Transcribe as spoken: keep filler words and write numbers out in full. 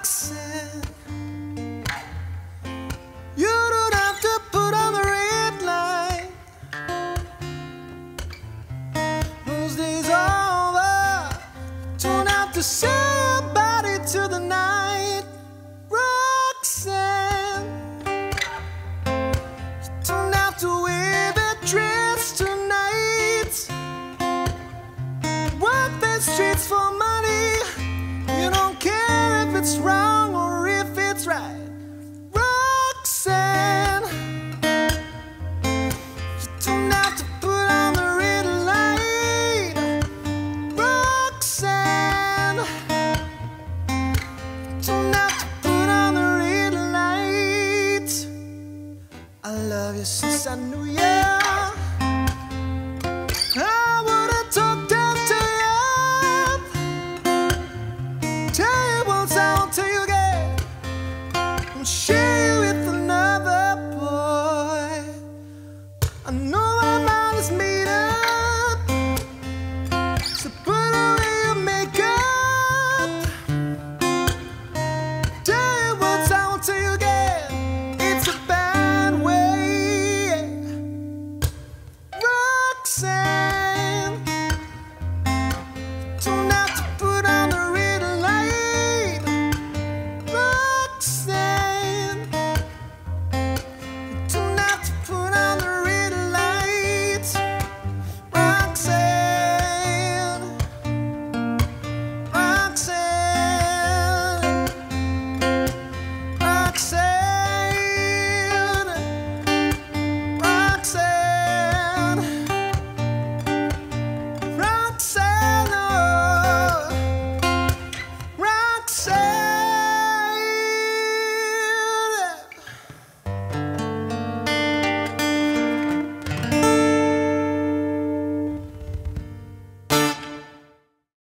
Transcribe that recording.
Roxane, you don't have to put on the red light. Those days are over. Don't have to say your body to the night. Roxane, you don't have to wear that dress tonight. Walk the streets for